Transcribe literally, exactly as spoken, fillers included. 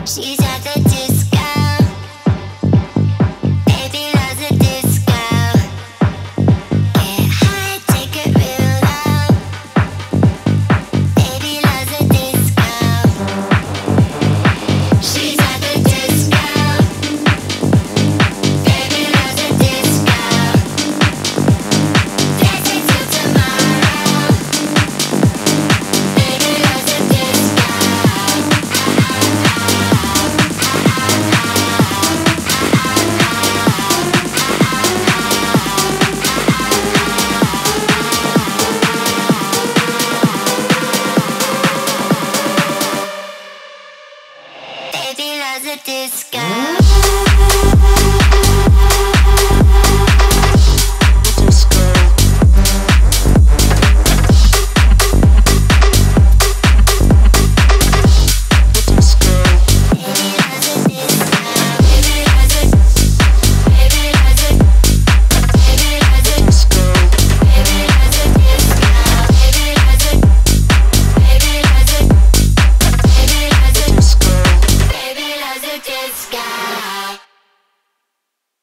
She's at the disco. Baby loves the disco. Get high, take it real low. Baby loves the disco. She's at the disco. Baby loves the disco. Dancing till tomorrow. Baby loves the disco. Baby loves the disco.